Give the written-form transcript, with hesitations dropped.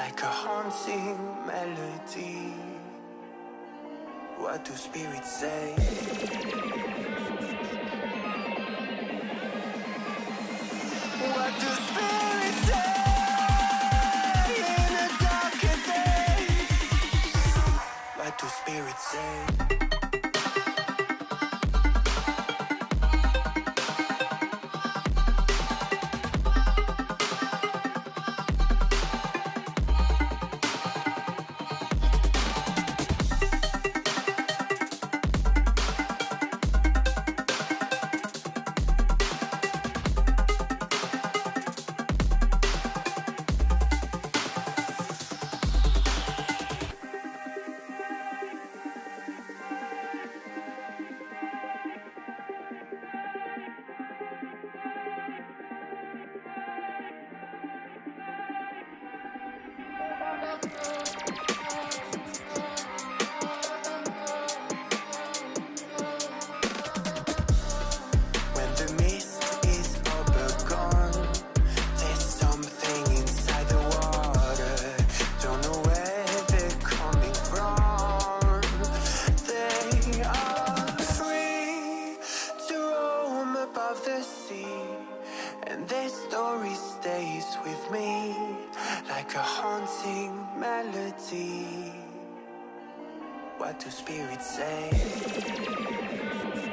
like a haunting melody. What do spirits say? What do spirits say in the darker days? What do spirits say? And their story stays with me like a haunting melody. What do spirits say?